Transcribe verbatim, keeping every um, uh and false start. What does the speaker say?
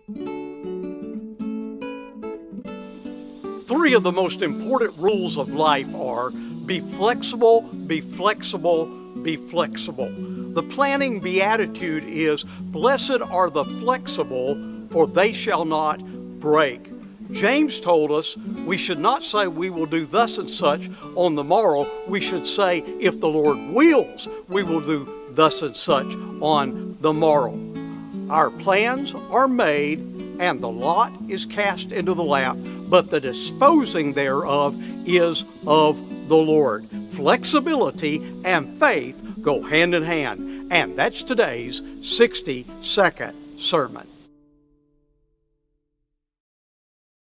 Three of the most important rules of life are be flexible, be flexible, be flexible. The planning beatitude is, blessed are the flexible, for they shall not break. James told us we should not say we will do thus and such on the morrow. We should say, if the Lord wills, we will do thus and such on the morrow. Our plans are made and the lot is cast into the lap, but the disposing thereof is of the Lord. Flexibility and faith go hand in hand, and that's today's sixty second sermon.